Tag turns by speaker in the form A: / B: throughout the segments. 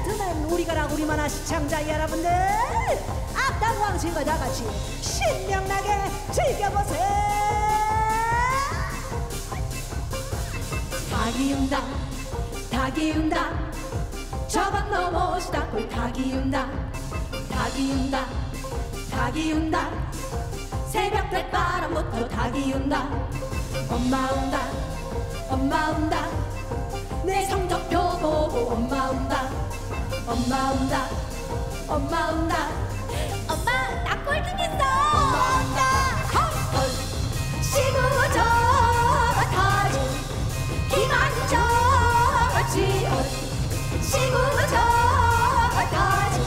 A: 젠틀맨 우리가라 우리만한 시청자 여러분들, 악당 왕신과 다같이 신명나게 즐겨보세요. 닭이 운다 닭이 운다 저건 너무 시다골. 닭이 운다 닭이 운다 닭이 운다 새벽 백바람부터 닭이 운다. 엄마 운다 엄마 운다 내 성적표 보고 엄마 운다 엄마 운다 엄마 운다. 엄마 나 꼴등했어. 엄마 운다. 헐 시구저 타지 기만저지 시구저 타지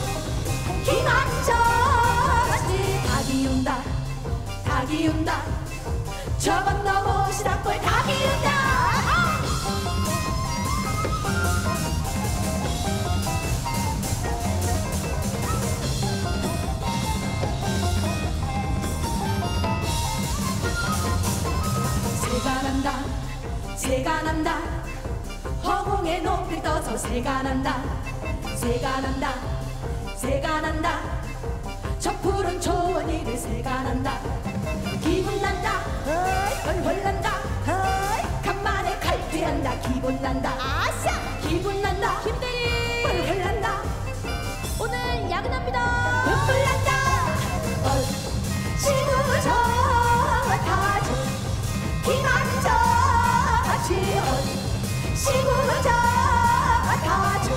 A: 기만저지. 닭이 운다 닭이 운다 저건 너무 시다골. 닭이 운다. 새가 난다 새가 난다 허공에 높이 떠서 새가 난다 새가 난다 새가 난다 저 푸른 초원이를 새가 난다. 기분 난다 헐헐 난다 간만에 칼퇴한다. 기분 난다 아싸 기분 난다. 김대리 헐헐 난다. 오늘 야근합니다. 눈물 난다. 지구저 타지 기만저지 시구저 타지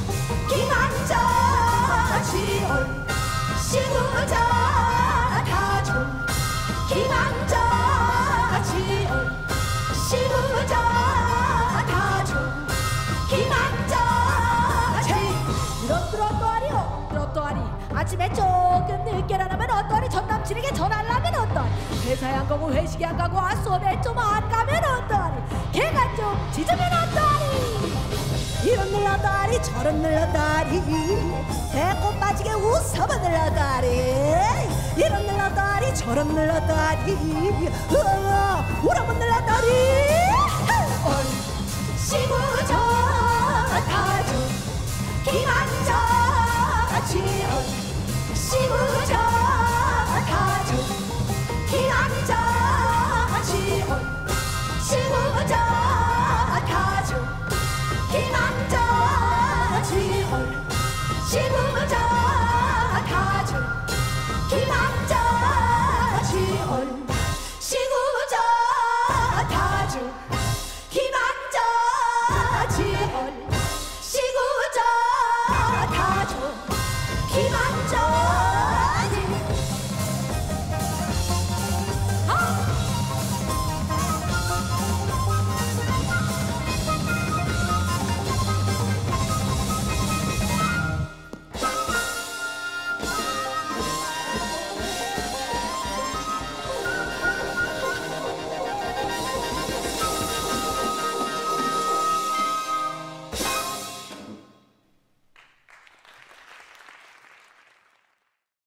A: 기만저지 시구저 타지 기만저지 시구저 타지 기만저지. 이렇더라리요 이렇더리. 아침에 조금 늦게 일어나면 어떠리. 전 남친에게 전화를 하면 어떠리. 회사에 안 가고 회식에 안 가고 수업에 좀 안 가면 어떠리. 걔가 좀 짖으면 어떠리. 이런 늘어다리 저런 늘어다리 배꼽 빠지게 웃어봐 늘어다리. 이런 늘어다리 저런 늘어다리 울어봐 늘어다리. 시구저 타지 기만저지 시구